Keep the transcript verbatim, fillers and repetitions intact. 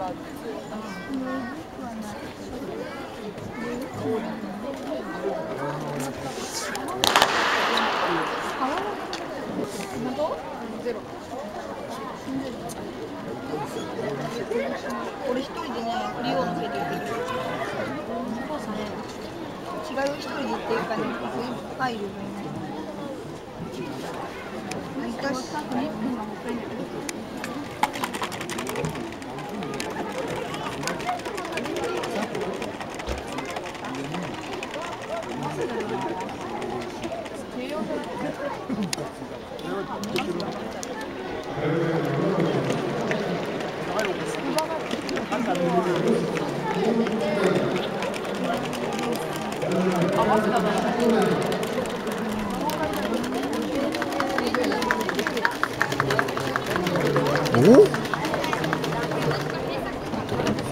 俺一人でね、リオのせいで行ってる。そうですね。違う一人で行ってるからね、入るよね。昔お